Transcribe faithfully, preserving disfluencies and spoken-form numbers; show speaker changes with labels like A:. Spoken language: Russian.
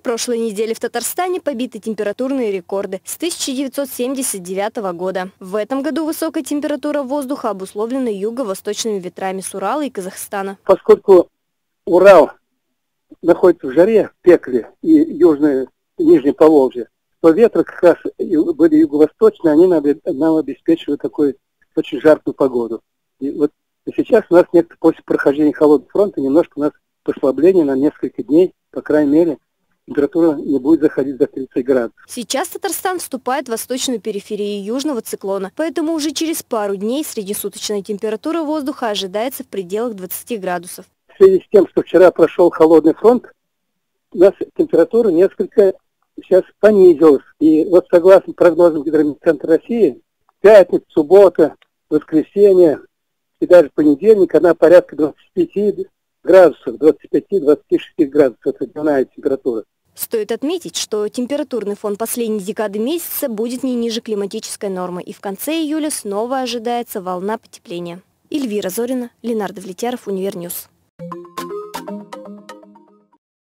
A: прошлой неделе в Татарстане побиты температурные рекорды с тысяча девятьсот семьдесят девятого года. В этом году высокая температура воздуха обусловлена юго-восточными ветрами с Урала и Казахстана.
B: Поскольку Урал находится в жаре, в пекле, и южное, нижнее Поволжье, то ветры как раз были юго-восточные, они нам, нам обеспечивают такую очень жаркую погоду. И вот сейчас у нас нет, после прохождения холодного фронта, немножко у нас послабление на несколько дней, по крайней мере, температура не будет заходить за тридцать градусов.
A: Сейчас Татарстан вступает в восточную периферию южного циклона, поэтому уже через пару дней среднесуточная температура воздуха ожидается в пределах двадцати градусов.
B: В связи с тем, что вчера прошел холодный фронт, у нас температура несколько сейчас понизилась. И вот согласно прогнозам Гидрометцентра России, пятница, суббота, воскресенье и даже понедельник, она порядка двадцати пяти градусов, двадцати пяти — двадцати шести градусов, это дневная температура.
A: Стоит отметить, что температурный фон последней декады месяца будет не ниже климатической нормы, и в конце июля снова ожидается волна потепления. Эльвира Зорина, Ленардо Влетяров, Универньюз.